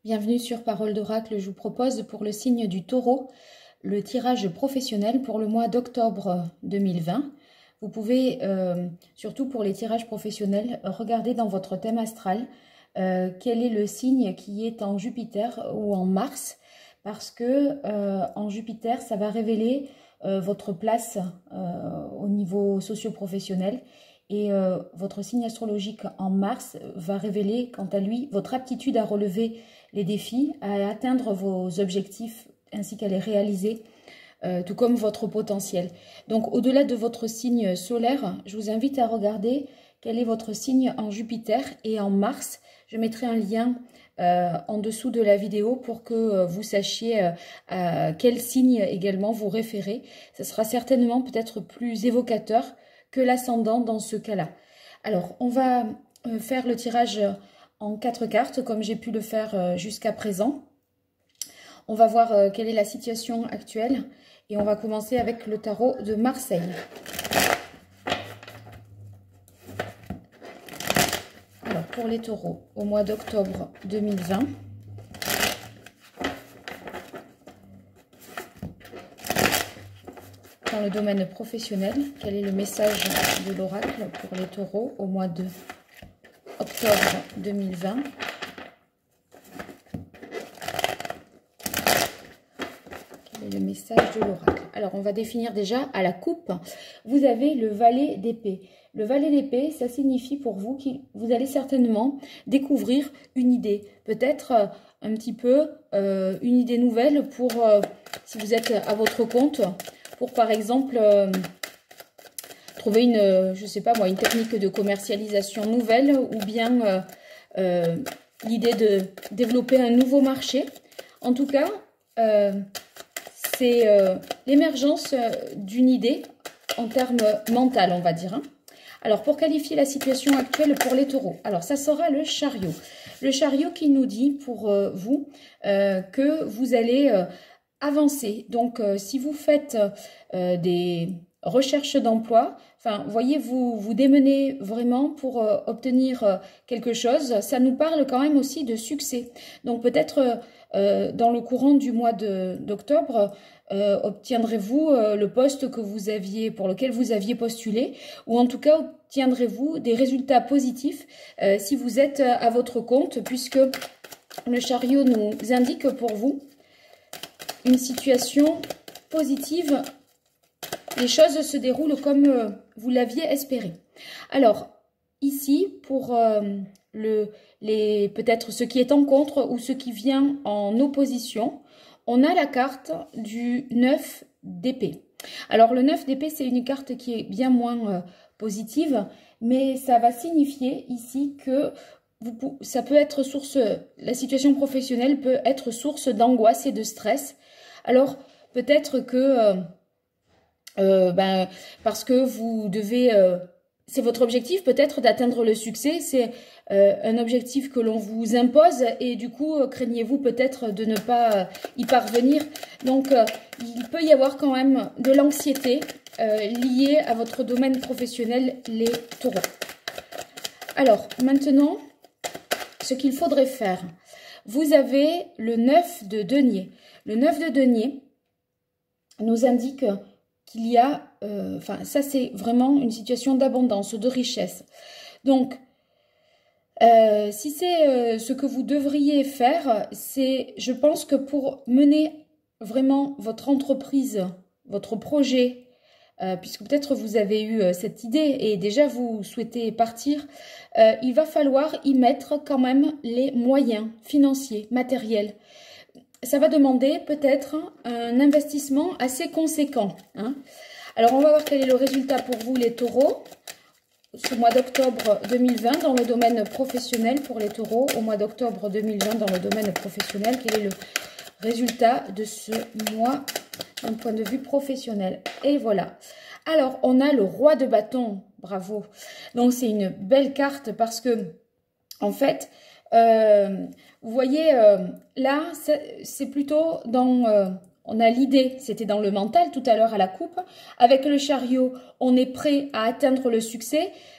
Bienvenue sur Parole d'Oracle. Je vous propose pour le signe du Taureau le tirage professionnel pour le mois d'octobre 2020. Vous pouvez, surtout pour les tirages professionnels, regarder dans votre thème astral quel est le signe qui est en Jupiter ou en Mars, parce que en Jupiter, ça va révéler votre place au niveau socio-professionnel. Et votre signe astrologique en Mars va révéler, quant à lui, votre aptitude à relever les défis, à atteindre vos objectifs ainsi qu'à les réaliser, tout comme votre potentiel. Donc, au-delà de votre signe solaire, je vous invite à regarder quel est votre signe en Jupiter et en Mars. Je mettrai un lien en dessous de la vidéo pour que vous sachiez à quel signe également vous référez. Ce sera certainement peut-être plus évocateur que l'ascendant dans ce cas-là. Alors, on va faire le tirage en 4 cartes, comme j'ai pu le faire jusqu'à présent. On va voir quelle est la situation actuelle et on va commencer avec le tarot de Marseille. Alors, pour les taureaux, au mois d'octobre 2020, dans le domaine professionnel, quel est le message de l'oracle pour les taureaux au mois de octobre 2020? Quel est le message de l'oracle? Alors, on va définir déjà à la coupe. Vous avez le valet d'épée. Le valet d'épée, ça signifie pour vous que vous allez certainement découvrir une idée. Peut-être un petit peu une idée nouvelle pour, si vous êtes à votre compte, pour par exemple trouver une, je sais pas moi, une technique de commercialisation nouvelle ou bien l'idée de développer un nouveau marché. En tout cas, c'est l'émergence d'une idée en termes mental, on va dire. Hein. Alors, pour qualifier la situation actuelle pour les taureaux, alors ça sera le chariot. Le chariot qui nous dit pour vous que vous allez avancer. Donc, si vous faites des recherches d'emploi, enfin, voyez, vous démenez vraiment pour obtenir quelque chose. Ça nous parle quand même aussi de succès. Donc, peut-être dans le courant du mois d'octobre, obtiendrez-vous le poste que vous aviez, pour lequel vous aviez postulé, ou en tout cas obtiendrez-vous des résultats positifs si vous êtes à votre compte, puisque le chariot nous indique pour vous une situation positive. Les choses se déroulent comme vous l'aviez espéré. Alors, ici, pour peut-être ce qui est en contre ou ce qui vient en opposition, on a la carte du 9 d'épée. Alors, le 9 d'épée, c'est une carte qui est bien moins positive, mais ça va signifier ici que ça peut être source, la situation professionnelle peut être source d'angoisse et de stress. Alors, peut-être que, parce que vous devez, c'est votre objectif peut-être d'atteindre le succès, c'est un objectif que l'on vous impose et du coup, craignez-vous peut-être de ne pas y parvenir. Donc, il peut y avoir quand même de l'anxiété liée à votre domaine professionnel, les taureaux. Alors, maintenant, ce qu'il faudrait faire, vous avez le 9 de denier. Le 9 de denier nous indique qu'il y a, ça c'est vraiment une situation d'abondance, de richesse. Donc, si c'est ce que vous devriez faire, c'est, je pense que pour mener vraiment votre entreprise, votre projet, puisque peut-être vous avez eu cette idée et déjà vous souhaitez partir, il va falloir y mettre quand même les moyens financiers, matériels. Ça va demander peut-être un investissement assez conséquent. Hein. Alors, on va voir quel est le résultat pour vous, les taureaux, ce mois d'octobre 2020 dans le domaine professionnel pour les taureaux. Au mois d'octobre 2020 dans le domaine professionnel, quel est le résultat de ce mois d'un point de vue professionnel? Et voilà. Alors, on a le roi de bâton. Bravo. Donc, c'est une belle carte parce que, en fait, vous voyez, là, c'est plutôt dans... on a l'idée, c'était dans le mental tout à l'heure à la coupe. Avec le chariot, on est prêt à atteindre le succès.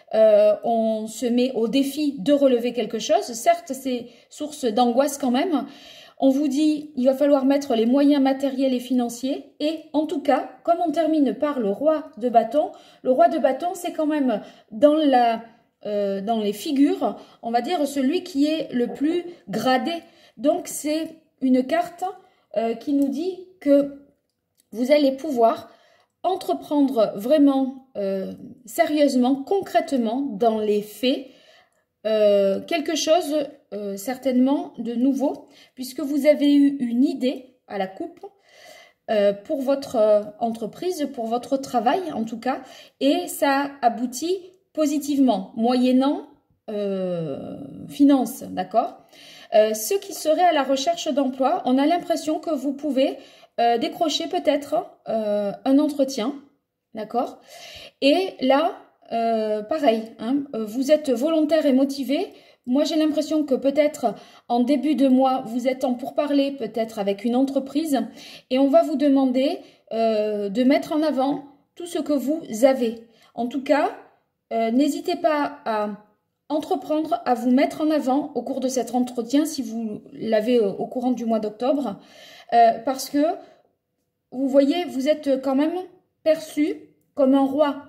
on se met au défi de relever quelque chose. Certes, c'est source d'angoisse quand même. On vous dit, il va falloir mettre les moyens matériels et financiers. Et en tout cas, comme on termine par le roi de bâton, c'est quand même dans les figures, on va dire celui qui est le plus gradé. Donc, c'est une carte qui nous dit que vous allez pouvoir entreprendre vraiment sérieusement, concrètement, dans les faits, quelque chose certainement de nouveau, puisque vous avez eu une idée à la coupe pour votre entreprise, pour votre travail en tout cas, et ça aboutit positivement, moyennant finance, d'accord? Ceux qui seraient à la recherche d'emploi, on a l'impression que vous pouvez décrocher peut-être un entretien, d'accord? Et là, pareil, hein, vous êtes volontaire et motivé. Moi, j'ai l'impression que peut-être en début de mois, vous êtes en pourparlers peut-être avec une entreprise et on va vous demander de mettre en avant tout ce que vous avez. En tout cas, n'hésitez pas à entreprendre, à vous mettre en avant au cours de cet entretien si vous l'avez au courant du mois d'octobre parce que vous voyez, vous êtes quand même perçu comme un roi.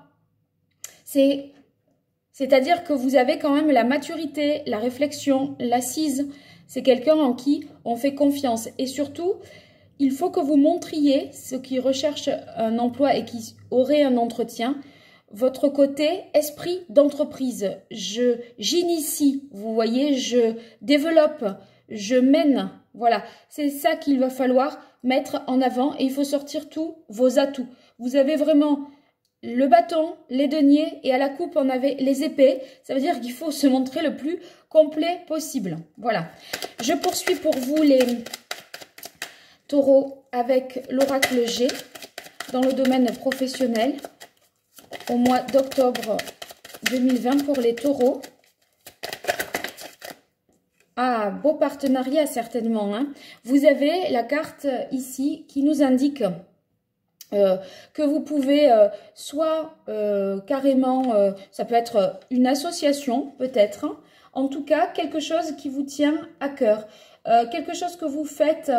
C'est-à-dire que vous avez quand même la maturité, la réflexion, l'assise. C'est quelqu'un en qui on fait confiance. Et surtout, il faut que vous montriez, ceux qui recherchent un emploi et qui auraient un entretien, votre côté esprit d'entreprise. J'initie, vous voyez, je développe, je mène. Voilà, c'est ça qu'il va falloir mettre en avant et il faut sortir tous vos atouts. Vous avez vraiment le bâton, les deniers et à la coupe on avait les épées. Ça veut dire qu'il faut se montrer le plus complet possible. Voilà, je poursuis pour vous les taureaux avec l'oracle G dans le domaine professionnel au mois d'octobre 2020 pour les taureaux. Ah, beau partenariat certainement, hein. Vous avez la carte ici qui nous indique que vous pouvez soit carrément, ça peut être une association peut-être, hein. En tout cas quelque chose qui vous tient à cœur, quelque chose que vous faites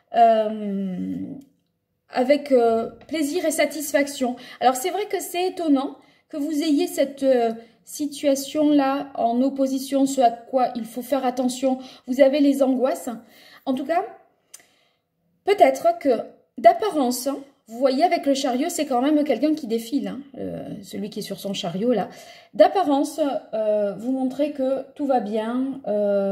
avec plaisir et satisfaction. Alors c'est vrai que c'est étonnant que vous ayez cette situation-là en opposition, ce à quoi il faut faire attention. Vous avez les angoisses. En tout cas, peut-être que d'apparence, hein, vous voyez avec le chariot, c'est quand même quelqu'un qui défile, hein, celui qui est sur son chariot là. D'apparence, vous montrez que tout va bien,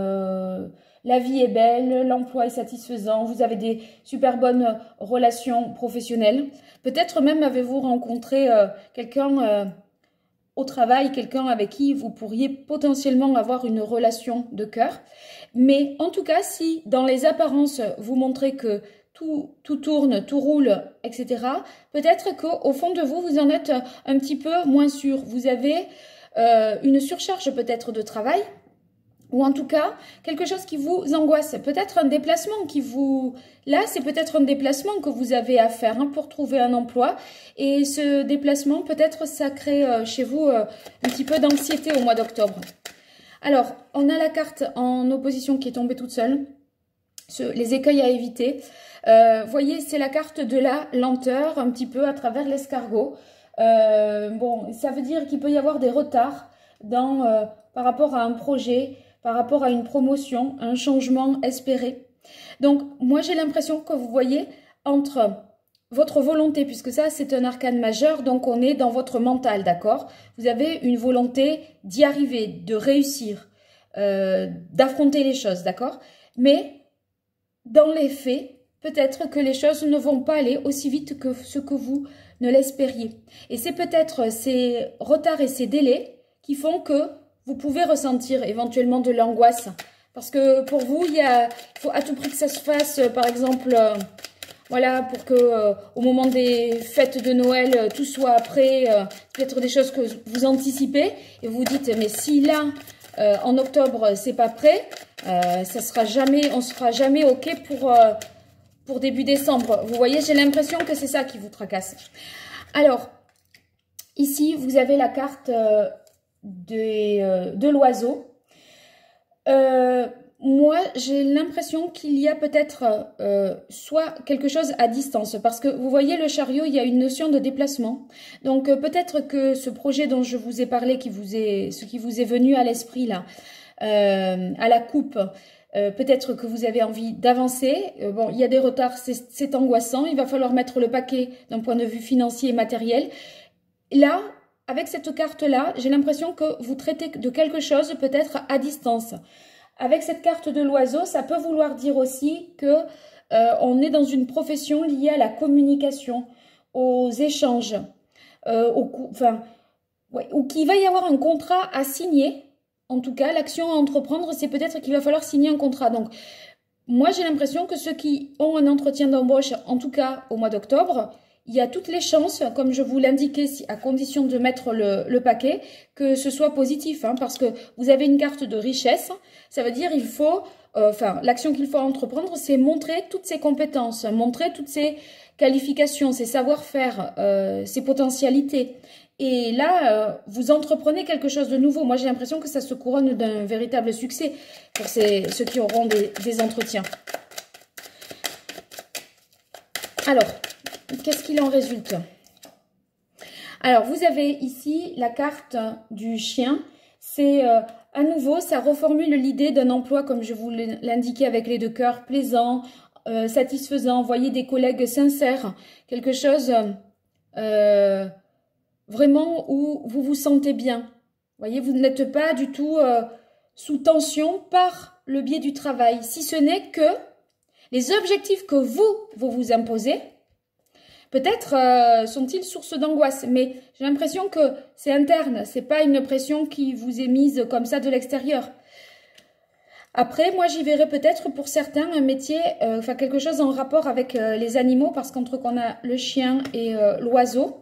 la vie est belle, l'emploi est satisfaisant, vous avez des super bonnes relations professionnelles. Peut-être même avez-vous rencontré quelqu'un au travail, quelqu'un avec qui vous pourriez potentiellement avoir une relation de cœur. Mais en tout cas, si dans les apparences, vous montrez que tout tourne, tout roule, etc., peut-être qu'au fond de vous, vous en êtes un petit peu moins sûr. Vous avez une surcharge peut-être de travail, ou en tout cas, quelque chose qui vous angoisse. Peut-être un déplacement qui vous... Là, c'est peut-être un déplacement que vous avez à faire, hein, pour trouver un emploi. Et ce déplacement, peut-être, ça crée chez vous un petit peu d'anxiété au mois d'octobre. Alors, on a la carte en opposition qui est tombée toute seule. Les écueils à éviter. Voyez, c'est la carte de la lenteur, un petit peu à travers l'escargot. Bon, ça veut dire qu'il peut y avoir des retards par rapport à un projet, par rapport à une promotion, un changement espéré. Donc, moi, j'ai l'impression que vous voyez entre votre volonté, puisque ça, c'est un arcane majeur, donc on est dans votre mental, d'accord? Vous avez une volonté d'y arriver, de réussir, d'affronter les choses, d'accord? Mais, dans les faits, peut-être que les choses ne vont pas aller aussi vite que ce que vous ne l'espériez. Et c'est peut-être ces retards et ces délais qui font que vous pouvez ressentir éventuellement de l'angoisse. Parce que pour vous, il faut à tout prix que ça se fasse, par exemple, voilà, pour que au moment des fêtes de Noël, tout soit prêt, peut-être des choses que vous anticipez. Et vous vous dites, mais si là, en octobre, c'est pas prêt, ça sera jamais, on sera jamais OK pour début décembre. Vous voyez, j'ai l'impression que c'est ça qui vous tracasse. Alors, ici, vous avez la carte de l'oiseau. Moi, j'ai l'impression qu'il y a peut-être soit quelque chose à distance, parce que vous voyez le chariot, il y a une notion de déplacement. Donc peut-être que ce projet dont je vous ai parlé, ce qui vous est venu à l'esprit là, à la coupe, peut-être que vous avez envie d'avancer. Bon, il y a des retards, c'est angoissant, il va falloir mettre le paquet d'un point de vue financier et matériel. Là, avec cette carte-là, j'ai l'impression que vous traitez de quelque chose peut-être à distance. Avec cette carte de l'oiseau, ça peut vouloir dire aussi que on est dans une profession liée à la communication, aux échanges, ou qu'il va y avoir un contrat à signer. En tout cas, l'action à entreprendre, c'est peut-être qu'il va falloir signer un contrat. Donc, moi, j'ai l'impression que ceux qui ont un entretien d'embauche, en tout cas au mois d'octobre, il y a toutes les chances, comme je vous l'indiquais, à condition de mettre le paquet, que ce soit positif, hein, parce que vous avez une carte de richesse. Ça veut dire il faut, l'action qu'il faut entreprendre, c'est montrer toutes ses compétences, montrer toutes ses qualifications, ses savoir-faire, ses potentialités. Et là, vous entreprenez quelque chose de nouveau. Moi, j'ai l'impression que ça se couronne d'un véritable succès pour ceux qui auront des entretiens. Alors, qu'est-ce qu'il en résulte? Alors, vous avez ici la carte du chien. C'est à nouveau, ça reformule l'idée d'un emploi, comme je vous l'indiquais avec les deux cœurs, plaisant, satisfaisant, voyez des collègues sincères, quelque chose vraiment où vous vous sentez bien. Voyez, vous n'êtes pas du tout sous tension par le biais du travail, si ce n'est que les objectifs que vous imposez, peut-être sont-ils source d'angoisse, mais j'ai l'impression que c'est interne, c'est pas une pression qui vous est mise comme ça de l'extérieur. Après, moi, j'y verrais peut-être pour certains un métier, quelque chose en rapport avec les animaux, parce qu'entre qu'on a le chien et l'oiseau.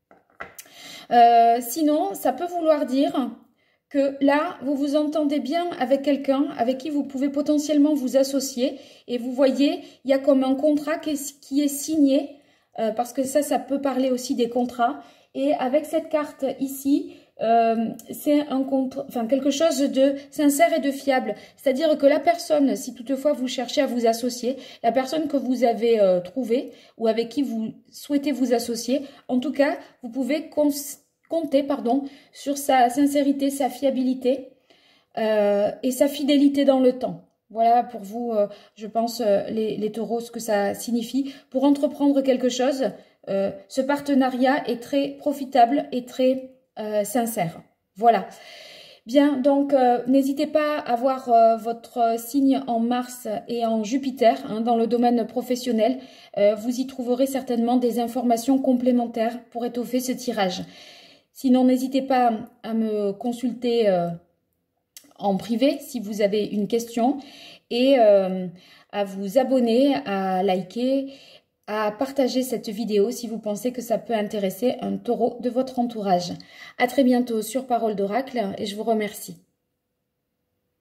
Sinon, ça peut vouloir dire que là, vous vous entendez bien avec quelqu'un avec qui vous pouvez potentiellement vous associer. Et vous voyez, il y a comme un contrat qui est signé, parce que ça peut parler aussi des contrats. Et avec cette carte ici, c'est quelque chose de sincère et de fiable. C'est-à-dire que la personne, si toutefois vous cherchez à vous associer, la personne que vous avez trouvée ou avec qui vous souhaitez vous associer, en tout cas, vous pouvez compter sur sa sincérité, sa fiabilité et sa fidélité dans le temps. Voilà pour vous, je pense, les taureaux, ce que ça signifie. Pour entreprendre quelque chose, ce partenariat est très profitable et très sincère. Voilà. Bien, donc n'hésitez pas à voir votre signe en Mars et en Jupiter dans le domaine professionnel. Vous y trouverez certainement des informations complémentaires pour étoffer ce tirage. Sinon, n'hésitez pas à me consulter en privé si vous avez une question et à vous abonner, à liker, à partager cette vidéo si vous pensez que ça peut intéresser un taureau de votre entourage. À très bientôt sur Parole d'Oracle et je vous remercie.